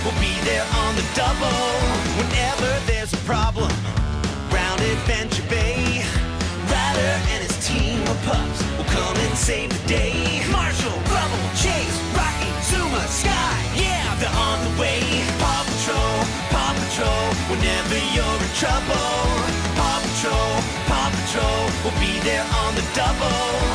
we'll be there on the double. Whenever there's a problem round Adventure Bay, Ryder and his team of pups will come and save the day. Marshall, Rubble, Chase, Rocky, Zuma, Sky, yeah, they're on the way. Paw Patrol, whenever you're in trouble. Paw Patrol, we'll be there on the double.